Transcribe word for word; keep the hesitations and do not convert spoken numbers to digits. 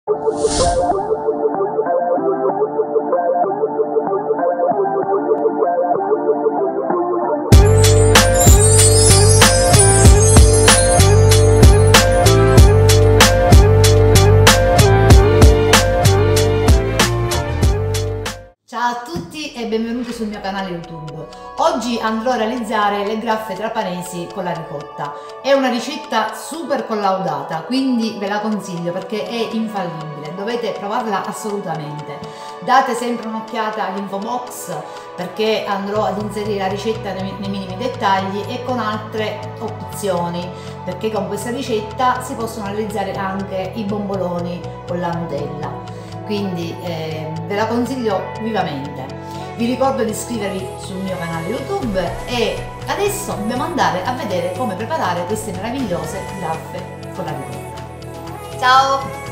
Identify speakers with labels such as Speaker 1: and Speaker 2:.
Speaker 1: Ciao a tutti e benvenuti sul mio canale YouTube. Oggi andrò a realizzare le graffe trapanesi con la ricotta. È una ricetta super collaudata, quindi ve la consiglio perché è infallibile, dovete provarla assolutamente. Date sempre un'occhiata all'info box perché andrò ad inserire la ricetta nei, nei minimi dettagli e con altre opzioni, perché con questa ricetta si possono realizzare anche i bomboloni con la Nutella. Quindi eh, ve la consiglio vivamente. Vi ricordo di iscrivervi sul mio canale YouTube e adesso dobbiamo andare a vedere come preparare queste meravigliose graffe con la ricotta. Ciao!